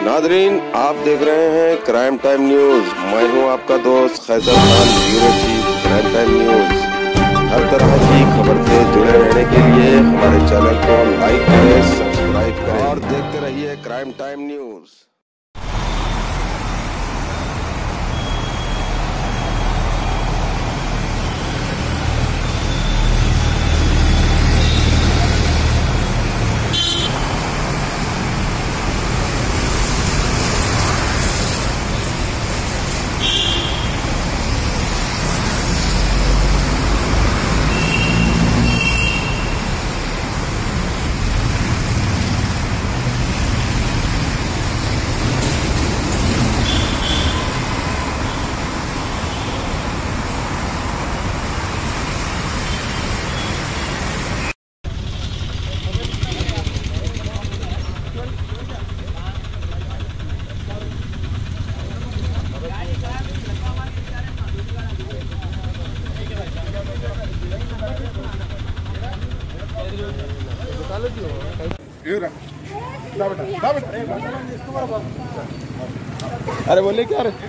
Nadreen, आप देख रहे हैं क्राइम टाइम न्यूज। मैं हूं आपका दोस्त Khaisar Khan, bureau chief crime time news. हर तरह की खबर से जुड़े रहने के लिए हमारे चैनल को लाइक करें, सब्सक्राइब करें और देखते रहिए क्राइम टाइम न्यूज। अरे बोले क्या रे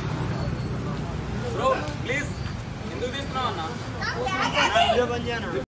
ప్లీజ్ ఎందుకు తీస్తున్నావు అన్న?